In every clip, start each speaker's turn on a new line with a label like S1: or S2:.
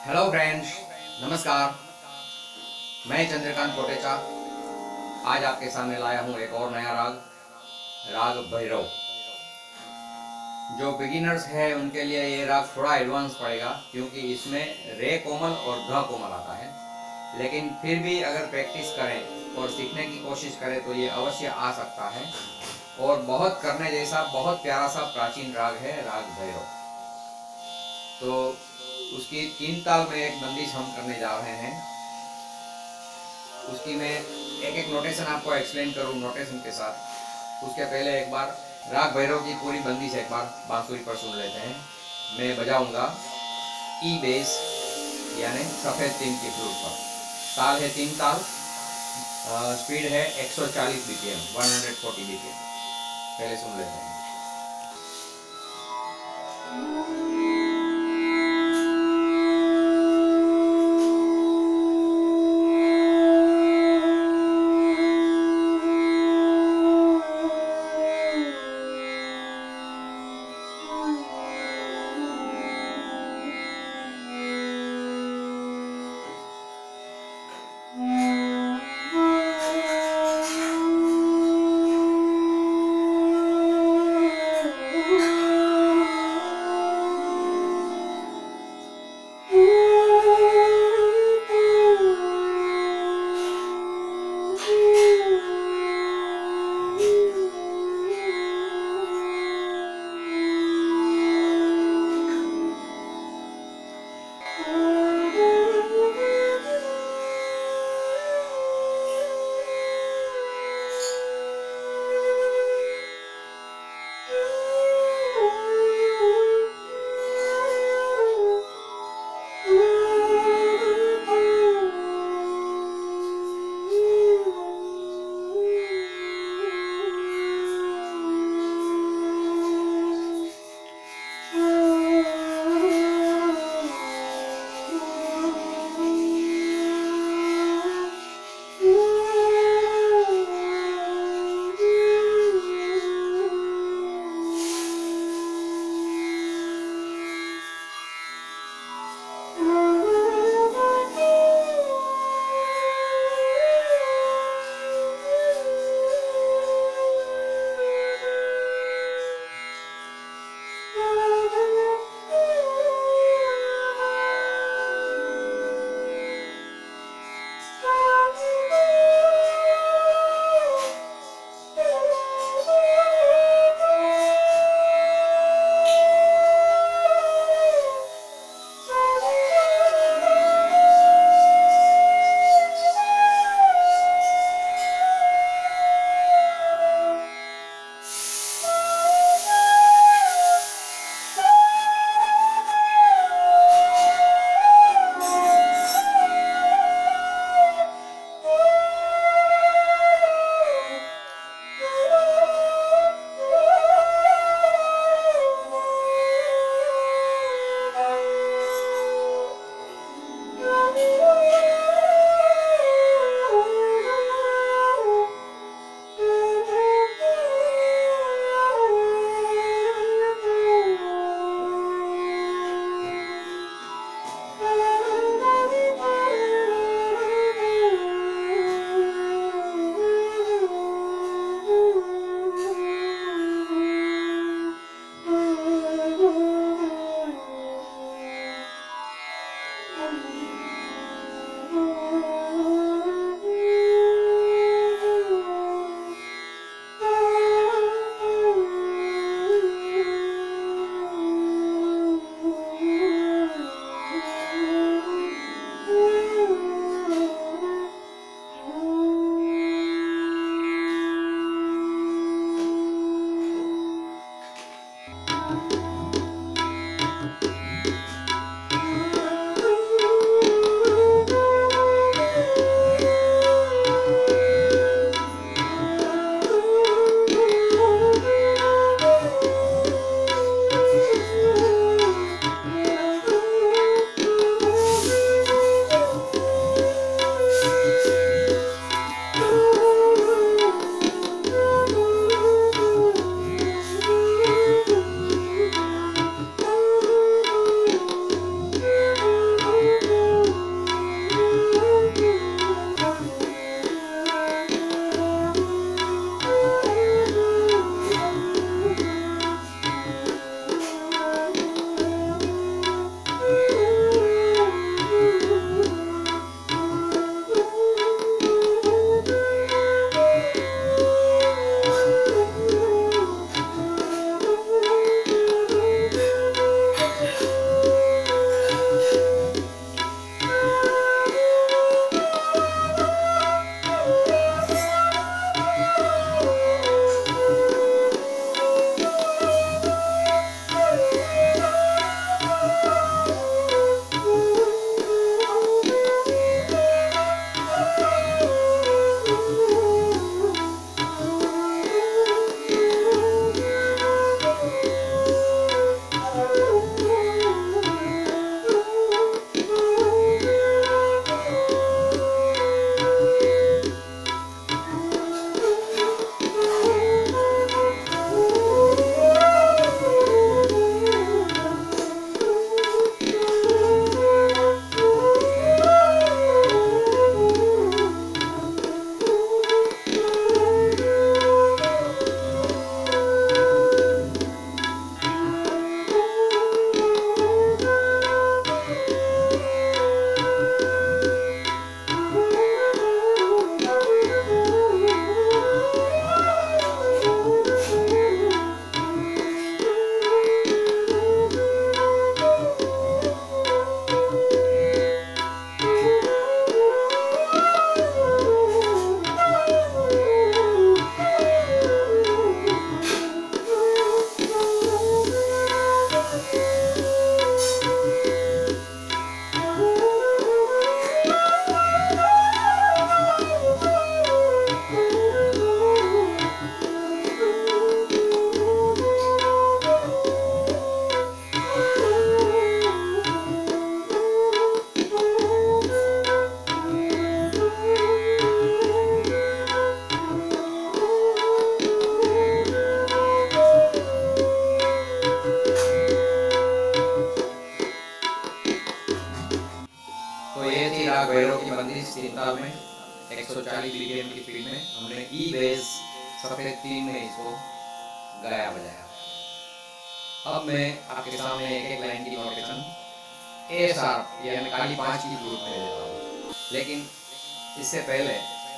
S1: Hello friends, नमस्कार। मैं चंद्रकांत कोटेचा आज आपके सामने लाया हूँ एक और नया राग, राग भैरव। जो बिगिनर्स हैं उनके लिए ये राग थोड़ा एडवांस पड़ेगा, क्योंकि इसमें रे कोमल और ध कोमल आता है। लेकिन फिर भी अगर प्रैक्टिस करें और सीखने की कोशिश करें तो ये अवश्य आ सकता है। और बहुत करने जैसा, बहुत प्यारा सा प्राचीन राग है राग भैरव। तो उसकी 3 ताल में एक बंदिश हम करने जा रहे हैं। उसकी मैं एक एक नोटेशन आपको एक्सप्लेन करूँ नोटेशन के साथ। उसके पहले एक बार राग भैरव की पूरी बंदिश एक बार बांसुरी पर सुन लेते हैं। मैं बजाऊंगा ई बेस यानी सफ़ेद तीन की फ्लूट पर। ताल है 3 ताल, स्पीड है 140 बीपीएम, 140 बीपीएम। पहले सुन लेते हैं। ताल में 140 बीपीएम की स्पीड में हमने ई बेस सफेद 3 में इसको गाया बजाया। अब मैं आपके सामने एक एक लाइन की नोटेशन ए शार्प यानी काली 5 की ग्रुप में देता हूँ। लेकिन इससे पहले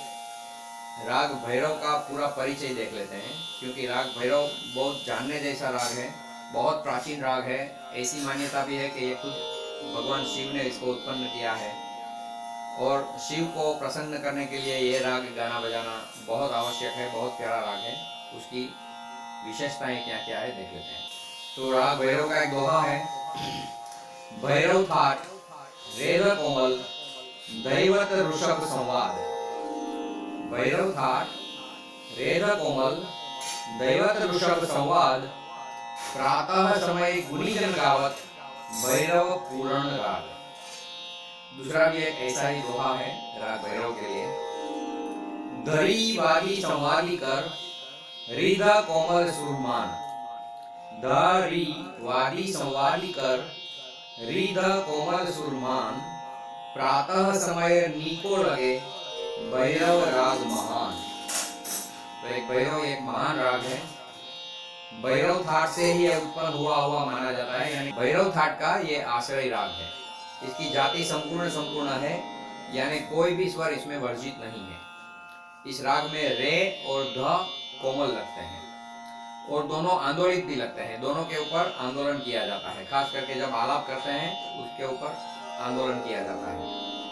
S1: राग भैरव का पूरा परिचय देख लेते हैं, क्योंकि राग भैरव बहुत जानने जैसा राग है, बहुत प्राचीन राग है। ऐसी मान्यता भी है कि ये खुद भगवान शिव ने इसको उत्पन्न किया है और शिव को प्रसन्न करने के लिए ये राग गाना बजाना बहुत आवश्यक है, बहुत प्यारा राग है। उसकी विशेषताएं क्या क्या है देख लेते हैं। तो राग भैरव का एक दोहा है, भैरव थाट रेद कोमल दैवत ऋषभ संवाद। भैरव थाट रेद कोमल दैवत ऋषभ संवाद, प्रातः समय गुणीजन गावत भैरव पूर्ण राग। दूसरा भी एक ऐसा ही दोहा है राग भैरव के लिए, धरी वादी संवादी कर हृदय कोमल सुरमान। धरी वादी संवादी कर हृदय कोमल सुरमान, प्रातः समय नीको लगे भैरव राग महान। तो एक भैरव एक महान राग है, भैरव थाट से ही उत्पन्न हुआ माना जाता है, यानी भैरव थाट का ये आश्रय राग है। इसकी जाति संपूर्ण है, यानी कोई भी स्वर इसमें वर्जित नहीं है। इस राग में रे और ध कोमल लगते हैं और दोनों आंदोलित भी लगते हैं। दोनों के ऊपर आंदोलन किया जाता है, खास करके जब आलाप करते हैं उसके ऊपर आंदोलन किया जाता है।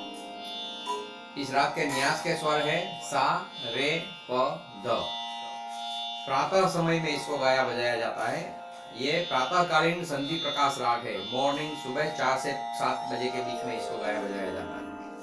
S1: इस राग के न्यास के स्वर है सा रे प द। प्रातः समय में इसको गाया बजाया जाता है। ये प्रातःकालीन संधि प्रकाश राग है। मॉर्निंग सुबह 4 से 7 बजे के बीच में इसको गाया बजाया जाता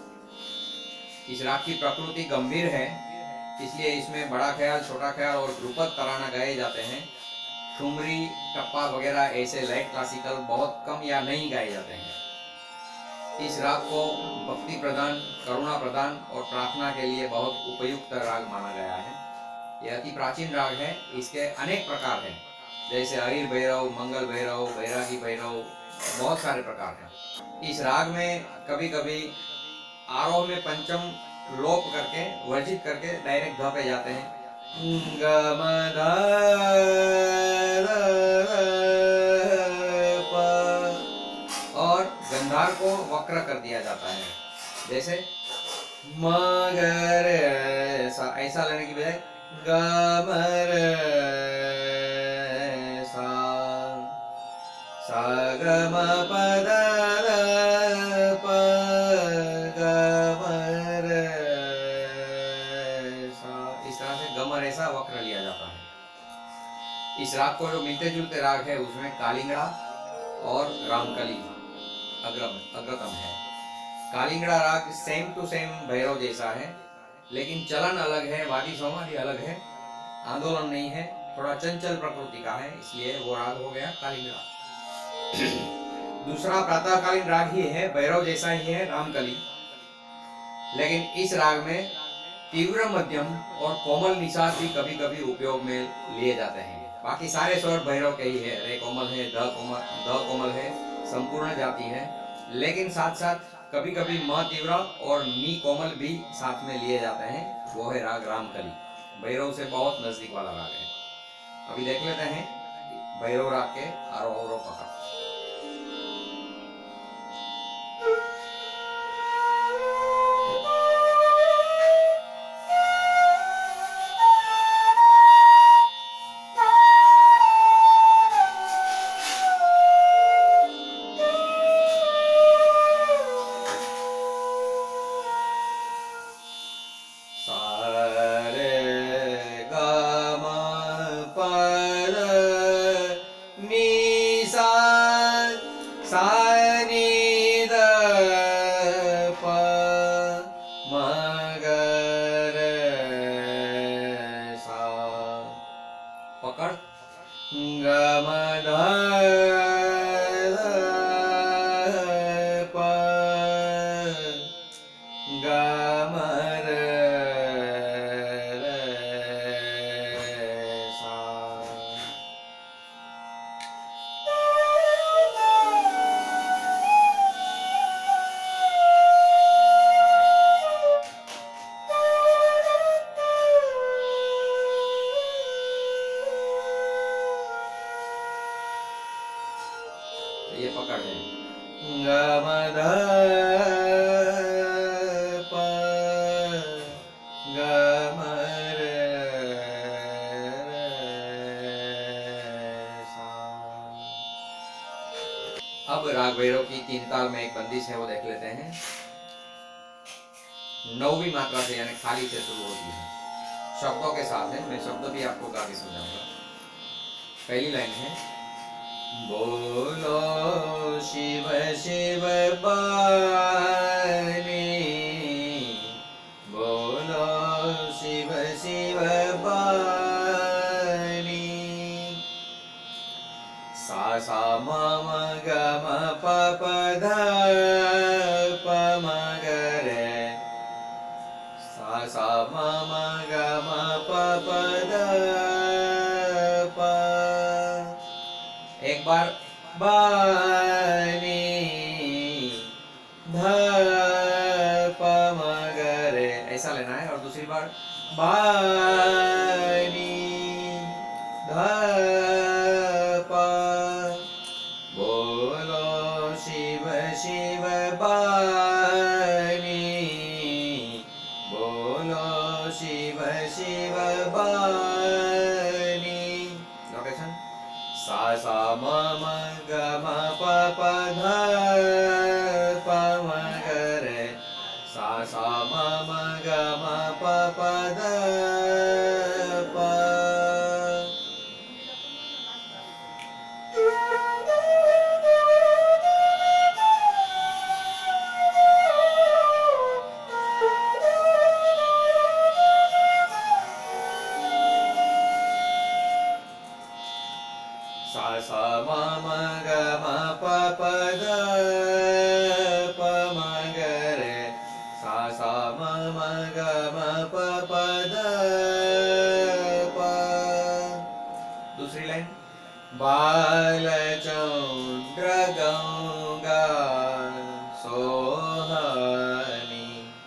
S1: है। इस राग की प्रकृति गंभीर है, इसलिए इसमें बड़ा ख्याल, छोटा ख्याल और ध्रुपद तराना गाए जाते हैं। ठुमरी, टप्पा वगैरह ऐसे लाइट क्लासिकल बहुत कम या नहीं गाए जाते हैं। इस राग को भक्ति प्रदान, करुणा प्रदान और प्रार्थना के लिए बहुत उपयुक्त राग माना गया है। यह अति प्राचीन राग है। इसके अनेक प्रकार हैं, जैसे हरिर भैरव, मंगल भैरव, बैरागी भैरव, बहुत सारे प्रकार हैं। इस राग में कभी कभी आरोह में पंचम लोप करके, वर्जित करके डायरेक्ट ध पे जाते हैं। ग म ध और गंधार को वक्र कर दिया जाता है, जैसे मगर ऐसा लेने की बजाय गमर सा ग म प द प गमर सा। इस तरह से गमर ऐसा वक्र लिया जाता है। इस राग को जो मिलते जुलते राग है उसमें कालिंगड़ा और रामकली अग्रतम है। कालिंगड़ा राग सेम टू सेम भैरव जैसा है, लेकिन चलन अलग है, वादी संवादी अलग है, आंदोलन नहीं है, थोड़ा चंचल प्रकृति का है, इसलिए वो राग हो गया कालिंगड़ा। दूसरा प्रातःकालीन राग ही है, भैरव जैसा ही है, रामकली। लेकिन इस राग में तीव्र मध्यम और कोमल निषाद भी कभी कभी उपयोग में लिए जाते हैं। बाकी सारे स्वर भैरव के ही है, रे कोमल है, ध कोमल है, संपूर्ण जाति है। लेकिन साथ साथ कभी कभी म तीव्र और नी कोमल भी साथ में लिए जाते हैं। वो है राग रामकली, भैरव से बहुत नजदीक वाला राग है। अभी देख लेते हैं भैरव राग के आरोह अवरोह पकड़। पकड़ ग म ध प ग म र सा। ये पकड़ है।
S2: ग म ध प ग म र सा।
S1: अब राग भैरव की तीन ताल में एक बंदिश है, वो देख लेते हैं। नौवीं मात्रा से यानी खाली से शुरू होती है, शब्दों के साथ है। मैं शब्द भी आपको गा के समझाऊंगा। पहली लाइन है,
S2: बोलो शिव शिव बानी, बोलो शिव शिव बानी। सा सा म म ग म प प ध प म ग रे। सा सा म म ग म प प ध प। एक बार बानी ध प म ग रे ऐसा लेना है, और दूसरी बार बानी ध प। बोलो शिव शिव बानी, बोलो शिव शिव बानी।
S1: लोकेशन
S2: सा सा म म ग म प प ध प म ग रे। सा सा म म ग म प प ध प। सा सा म म ग म प प ध प म ग रे। सा सा म म ग म प प ध प। दूसरी लाइन, बालचंद्र गंगा सोहनी,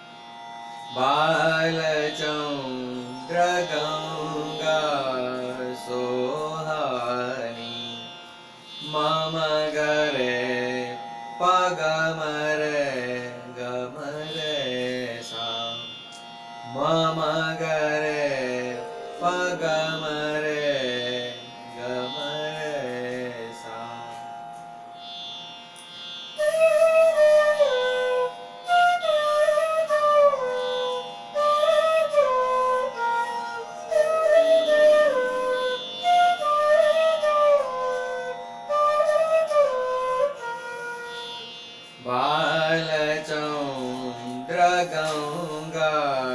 S2: बालचंद्र गंगा सोहनी। मम ग रे प ग म रे ग म रे सा। मम ग रे प ग म रे ग म रे सा। बालचंद्र गंगा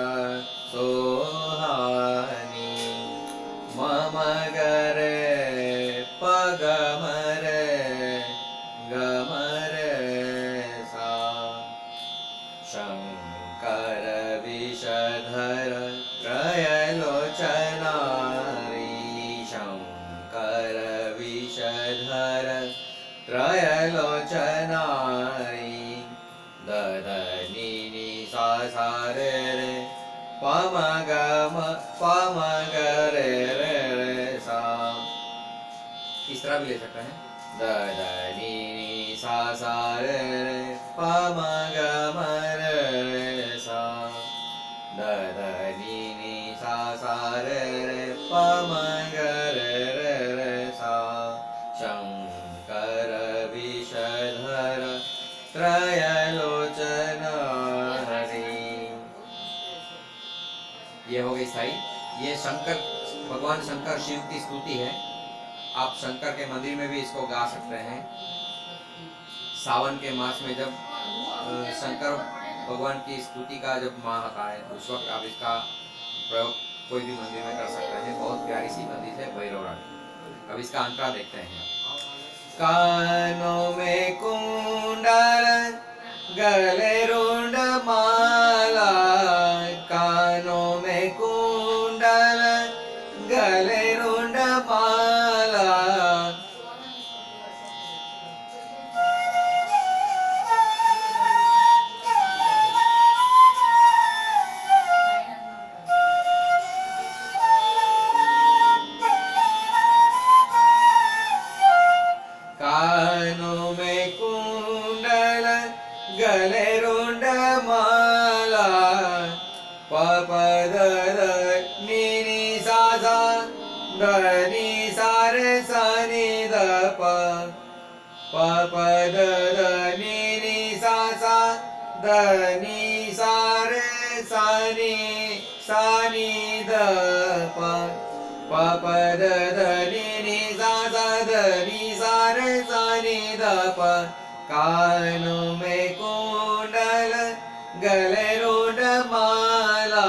S2: सोहानी। मम ग रे प ग म रे ग म रे सा। शंकर विषधर त्रयलोचनारी, शंकर विषधर त्रयलोचनारी। द ध नि नि सा सा रे रे प म ग म प म ग रे रे रे सा।
S1: इस तरह भी ले सकते हैं।
S2: द ध नि नि सा सा रे रे प म ग म रे रे सा। द ध नि नि सा सा रे रे प म ग रे रे रे सा। शंकर विषधर त्रयलोचनारी।
S1: ये हो गई स्थाई। ये शंकर, भगवान शंकर शिव की स्तुति है। आप शंकर के मंदिर में भी इसको गा सकते हैं। सावन के मास में जब शंकर भगवान की स्तुति का जब माह आता है, उस वक्त आप इसका प्रयोग कोई भी मंदिर में कर सकते हैं। बहुत प्यारी सी मंदिर है भैरव राग। अब इसका अंतरा देखते हैं।
S2: कानों में कुंडल गले रुंड माला, कानों में कुंडल गले रुंड माला। कानों में ध नि सा रे सा नि ध प प प ध ध नि सा सा ध नि सा रे सा नि ध प प प ध ध नि सा सा ध नि सा रे सा नि ध प कानों में कुंडल गले रुंड माला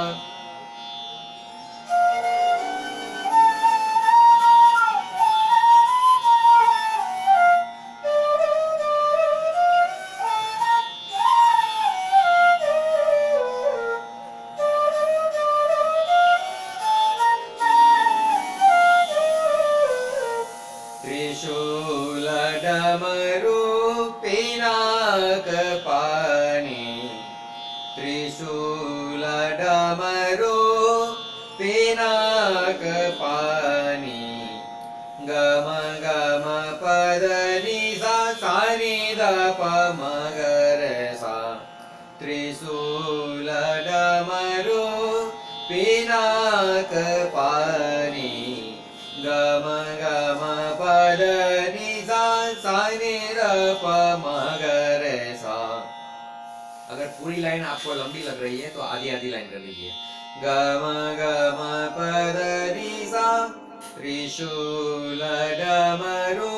S2: त्रिशूल डमरू पिनाक पानी त्रिशूल डमरू पिनाक पानी गम गम पद नि सा सा नि ध प म ग रे सा त्रिशूल डमरू पिनाक पानी गम गम पद नि सा सा नि ध प म ग रे सा।
S1: अगर पूरी लाइन आपको लंबी लग रही है तो आधी आधी लाइन कर लीजिए।
S2: गम गम पद नि सा त्रिशूल डमरू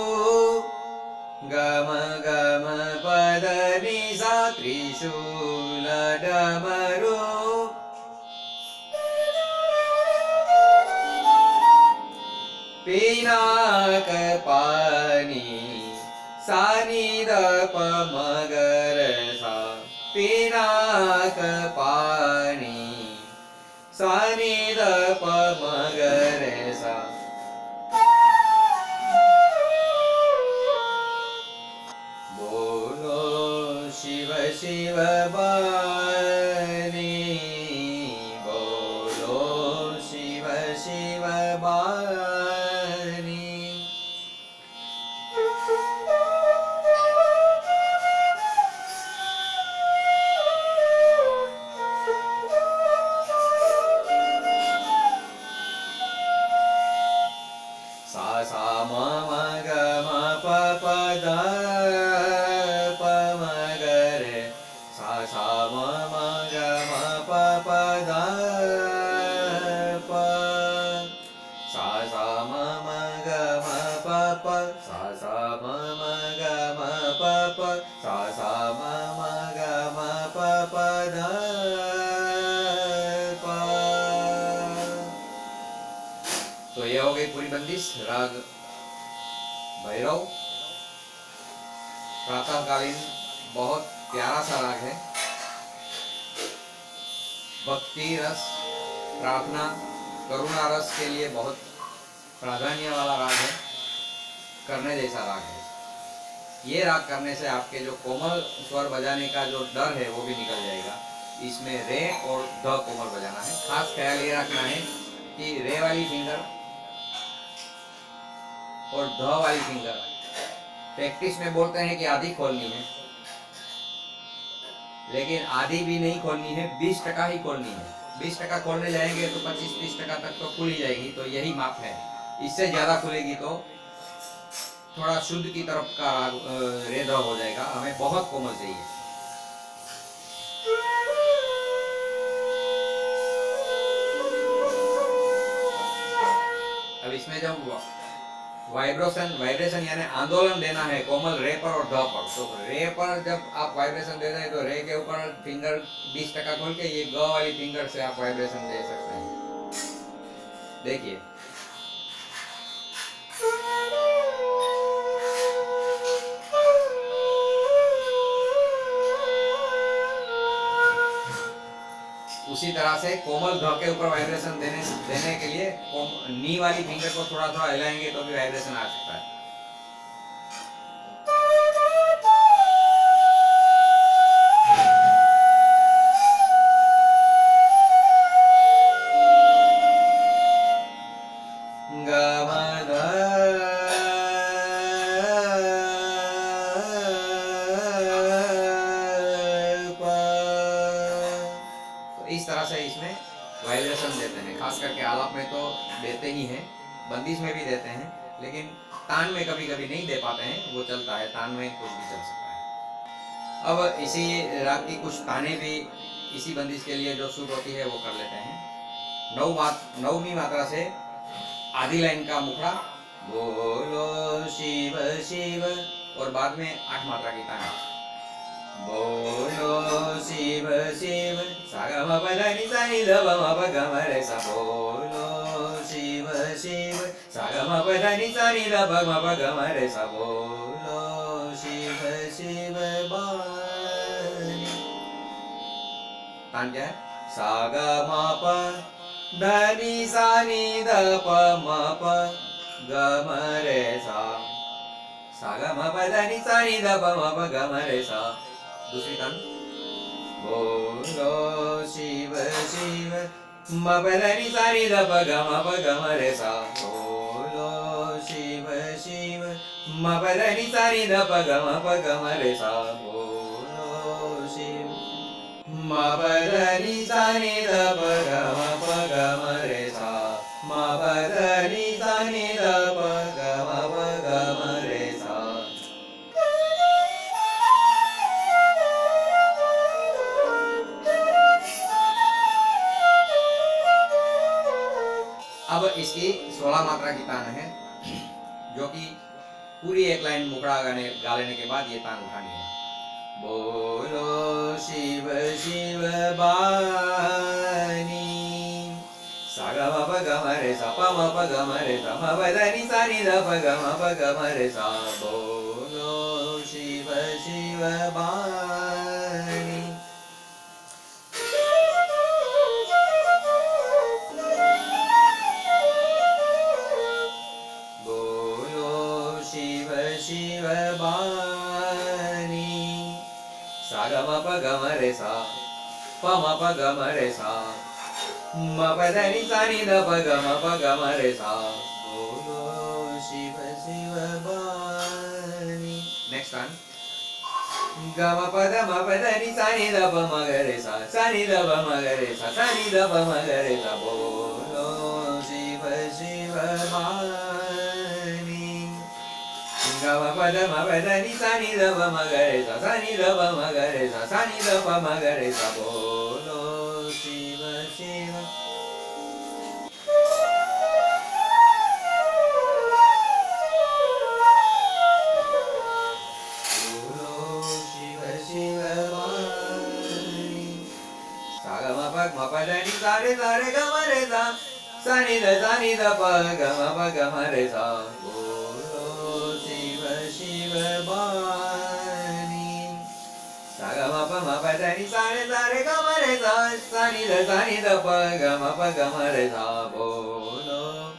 S2: गम गम पद नि सा त्रिशूल डमरू पिनाक पानी सा नि ध प म ग रे सा पिनाक पानी सा नि ध प म ग रे सा। बोलो शिव शिव बानी बोलो शिव शिव बानी सा सा म म ग म प प ध प म ग रे सा सा म म ग म प प ध प सा सा म म ग म प प सा सा म म ग म प प सा सा म म ग म प प ध प।
S1: तो ये हो गई पूरी बंदिश राग भैरव। प्रातःकालीन बहुत प्यारा सा राग है। भक्ति रस, प्रार्थना, करुणा रस के लिए बहुत प्राधान्य वाला राग है, करने जैसा राग है। ये राग करने से आपके जो कोमल स्वर बजाने का जो डर है वो भी निकल जाएगा। इसमें रे और ध कोमल बजाना है। खास ख्याल ये रखना है कि रे वाली फिंगर और ध वाली फिंगर प्रैक्टिस में बोलते हैं कि आधी खोलनी है, लेकिन आधी भी नहीं खोलनी है, 20% ही खोलनी है। 20% खोलने जाएंगे तो 25-30% तक तो खुल ही जाएगी, तो यही माप है। इससे ज्यादा खुलेगी तो थोड़ा शुद्ध की तरफ का रे ध हो जाएगा। हमें बहुत कोमल चाहिए। अब इसमें जब वाइब्रेशन यानी आंदोलन देना है कोमल रे पर और ध पर, तो रे पर जब आप वाइब्रेशन दे रहे हैं तो रे के ऊपर फिंगर 20% खोल के ये ग वाली फिंगर से आप वाइब्रेशन दे सकते हैं। देखिए उसी तरह से कोमल ध के ऊपर वाइब्रेशन देने के लिए नी वाली फिंगर को थोड़ा थोड़ा हिलाएंगे तो भी वाइब्रेशन आ सकता है। इस तरह से इसमें वाइब्रेशन देते हैं। खास करके आलाप में तो देते ही हैं। बंदिश में भी देते हैं, लेकिन तान में कभी कभी नहीं दे पाते हैं, वो चलता है, तान में कुछ भी चल सकता है। अब इसी राग की कुछ ताने भी इसी बंदिश के लिए जो सूट होती है वो कर लेते हैं। नौवीं मात्रा से आधी लाइन का मुखड़ा बोलो शिव शिव, और बाद में 8 मात्रा की तान बोलो शिव शिव सा ग म प ध नि सा नि ध प म प ग म रे सा, बोलो शिव शिव सा ग म प ध नि सा नि ध प म प ग म रे सा, बोलो शिव शिव बानी। तान क्या है? सा ग म प ध नि सा नि ध प म प ग म रे सा, सा ग म प ध नि सा नि ध प म प ग म रे सा। दूसरी तान बोलो शिव शिव म प ध नि सा नि ध प ग म प ग म रे सा, बोलो शिव शिव म प ध नि सा नि ध प ग म प ग म रे सा, बोलो शिव म प ध नि सा नि ध प ग म प ग म रे सा, म प ध नि सा नि ध प ग म प ग म रे सा। अब इसकी 16 मात्रा की तान है, जो कि पूरी एक लाइन मुखड़ा गा लेने के बाद ये तान उठानी है। बोलो शिव शिव बानी, सा ग म प ग म रे सा प म प ग म रे सा, म प ध नि सा नि ध प ग म प ग म रे सा, बोलो शिव शिव बानी। शिव शिव बानी, सा ग म प ग म रे सा प म प ग म रे सा, म प ध नि सा नि ध प ग म प ग म रे सा, बोलो शिव शिव बानी। नेक्स्ट टाइम ग म प ध म प ध नि सा नि ध प म ग रे सा, सा नि ध प म ग रे सा, सा नि ध प म ग रे सा, बोलो शिव शिव बानी। ग म प ध म प ध नि सा नि ध प म ग रे सा, सा नि ध प म ग रे सा, सा नि ध प म ग रे सा, बोलो शिव शिव। बोलो शिव शिव बानी, सा ग म प ध नि सा रे ग म रे सा, सा नि ध प ग म प ग म रे सा, बोलो शिव शिव बानी। सा ग म प ध नि सा रे ग म रे सा, सा नि ध प ग म प ग म रे सा, बोलो।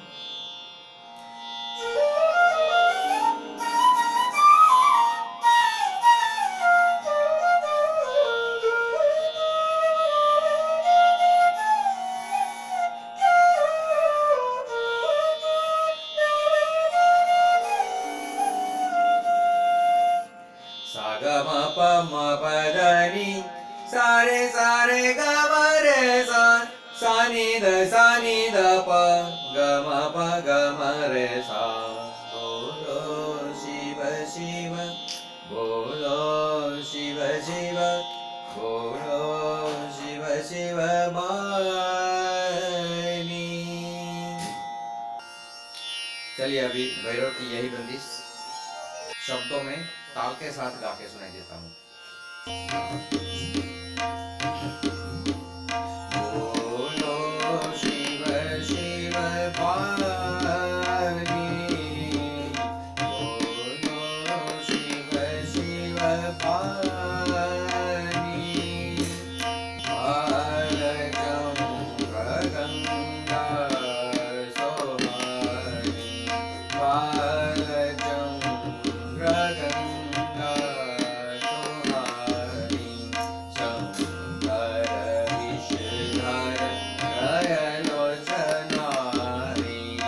S1: सा ग म प ध नि सा रे ग म रे सा, सा नि ध प ग म प ग म रे सा, बोलो शिव शिव, बोलो शिव शिव, बोलो शिव शिव बानी। चलिए अभी भैरव की यही बंदिश शब्दों में ताल के साथ गा के सुनाई देता हूँ। बोलो शिव शिव बानी, बोलो शिव शिव बानी। बालचंद्र गंगा सोहानी, बालचंद्र गंगा सोहानी, शंकर विषधर गयलोचनानी,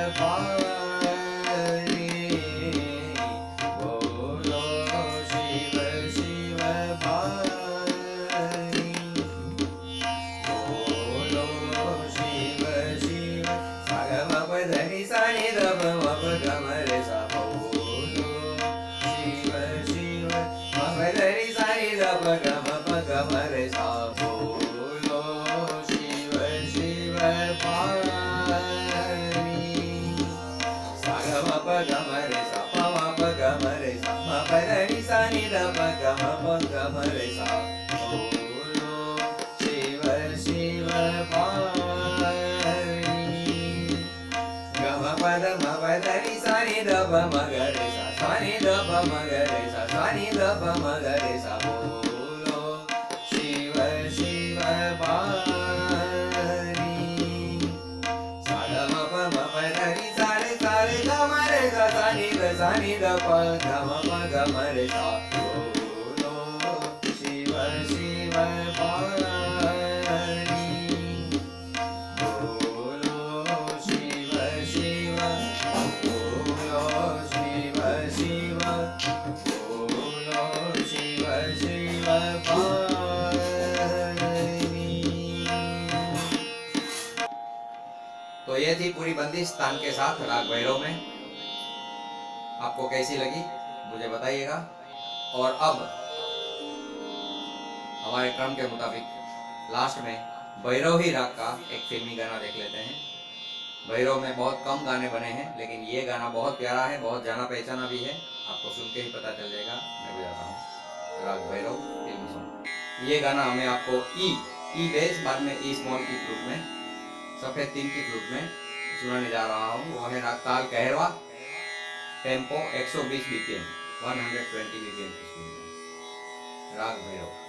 S2: पानी बोलो शिव शिव पानी बोलो शिव शिव सा ग म प ध नि सा नि ध प म प ग म रे सा बोलो शिव शिव म प ध नि सा नि ध प ग म प ग म रे सा बोलो शिव शिव पानी सा ग म प ग म रे सा प म प ग म रे सा म प ध नि सा नि ध प ग म प ग म रे सा बोलो शिव शिव पानी ग म प ध म प ध नि सा नि ध प म ग रे सा सा नि ध प म ग रे सा सा नि ध प म ग रे सा बोलो शिव शिव पानी सा ग म प ध नि सा रे ग म रे सा सा नि ध प ग म प ग म रे सा बोलो शिव शिव पानी बोलो शिव शिव बोलो शिव शिव बोलो शिव शिव पानी।
S1: तो ये थी पूरी बंदिश तान के साथ राग भैरव में। आपको कैसी लगी मुझे बताइएगा। और अब हमारे क्रम के मुताबिक लास्ट में भैरव ही राग का एक फिल्मी गाना देख लेते हैं। भैरव में बहुत कम गाने बने हैं, लेकिन ये गाना बहुत प्यारा है, बहुत जाना पहचाना भी है। आपको सुन के ही पता चल जाएगा। मैं बजाता हूँ राग भैरव फिल्म सॉन्ग। ये गाना हमें आपको ई बेस बाद में ई स्मॉल की फ्लूट में, सफेद 3 की फ्लूट में सुनाने जा रहा हूँ। वो है राग ताल कहरवा, टेम्पो 120 BPM 120 BPM की स्पीड में, राग भैरव।